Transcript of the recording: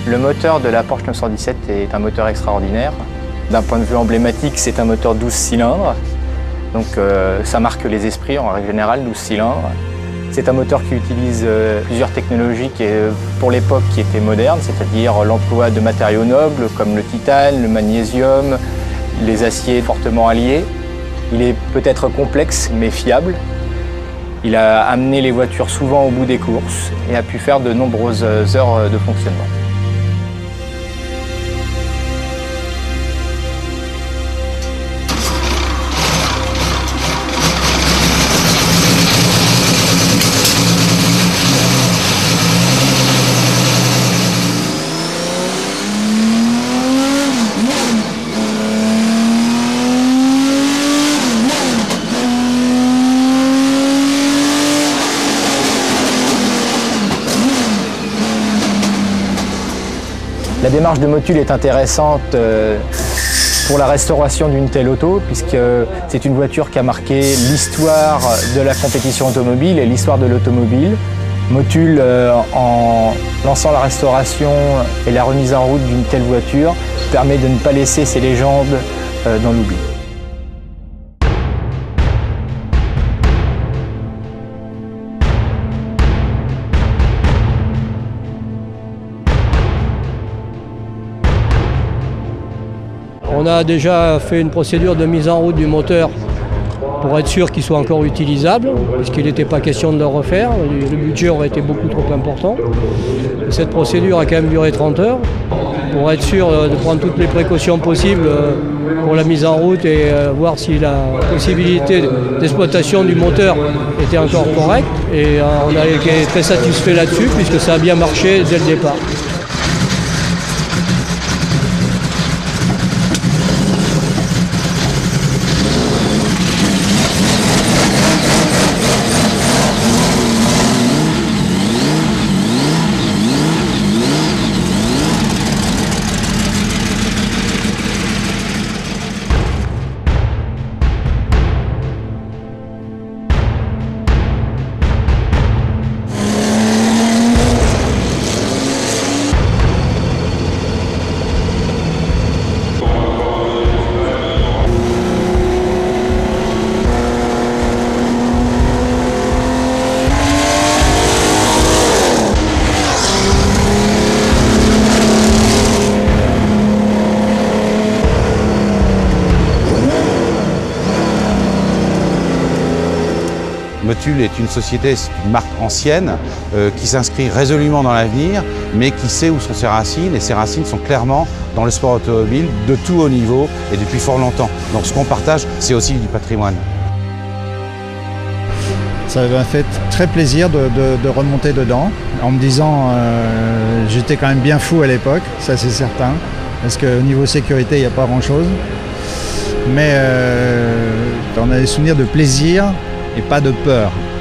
Le moteur de la Porsche 917 est un moteur extraordinaire. D'un point de vue emblématique, c'est un moteur 12 cylindres. Donc ça marque les esprits en règle générale, 12 cylindres. C'est un moteur qui utilise plusieurs technologies pour l'époque qui étaient modernes, c'est-à-dire l'emploi de matériaux nobles comme le titane, le magnésium, les aciers fortement alliés. Il est peut-être complexe mais fiable. Il a amené les voitures souvent au bout des courses et a pu faire de nombreuses heures de fonctionnement. La démarche de Motul est intéressante pour la restauration d'une telle auto, puisque c'est une voiture qui a marqué l'histoire de la compétition automobile et l'histoire de l'automobile. Motul, en lançant la restauration et la remise en route d'une telle voiture, permet de ne pas laisser ces légendes dans l'oubli. On a déjà fait une procédure de mise en route du moteur pour être sûr qu'il soit encore utilisable, puisqu'il n'était pas question de le refaire. Le budget aurait été beaucoup trop important. Cette procédure a quand même duré 30 heures pour être sûr de prendre toutes les précautions possibles pour la mise en route et voir si la possibilité d'exploitation du moteur était encore correcte. Et on a été très satisfait là-dessus, puisque ça a bien marché dès le départ. Motul est une société, c'est une marque ancienne qui s'inscrit résolument dans l'avenir, mais qui sait où sont ses racines, et ses racines sont clairement dans le sport automobile de tout haut niveau et depuis fort longtemps. Donc ce qu'on partage, c'est aussi du patrimoine. Ça m'a fait très plaisir de remonter dedans, en me disant j'étais quand même bien fou à l'époque, ça c'est certain, parce qu'au niveau sécurité, il n'y a pas grand-chose. Mais on a des souvenirs de plaisir et pas de peur.